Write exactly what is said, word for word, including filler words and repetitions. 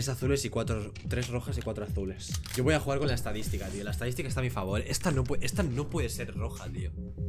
Tres azules y cuatro... Tres rojas y cuatro azules. Yo voy a jugar con la estadística, tío. La estadística está a mi favor. Esta no puede, esta no puede ser roja, tío.